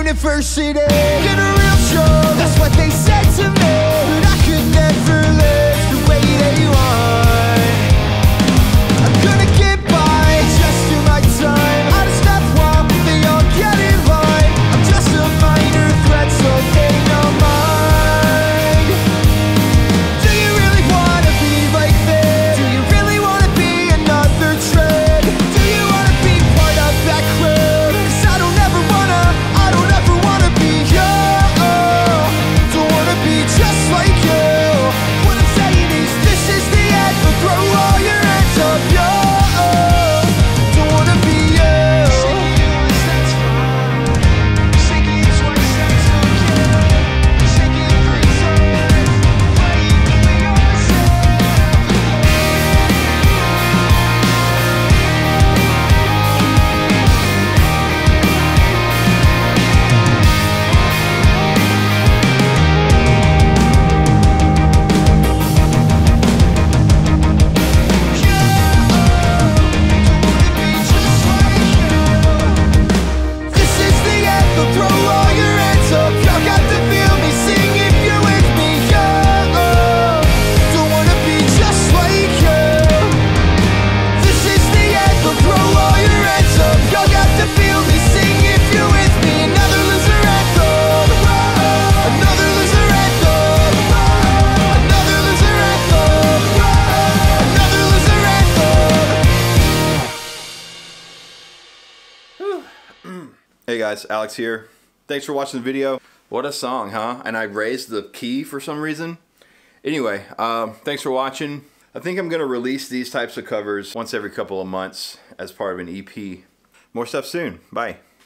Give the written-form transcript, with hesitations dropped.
university, in a real show. That's what they said to me, but I could never live the way they want. I'm gonna get by, just do my time. I just step while they all get in line. I'm just a minor threat, so pay no mind. Do you really wanna be like this? Do you really wanna be another trend? Do you wanna be part of that crowd? 'Cause I don't ever wanna be you. Don't wanna be just like you. What I'm saying is this is the end, but throw all your hands up, yo. Don't wanna be you. Hey guys, Alex here. Thanks for watching the video. What a song, huh? And I raised the key for some reason. Anyway, thanks for watching. I think I'm gonna release these types of covers once every couple of months as part of an EP. More stuff soon. Bye.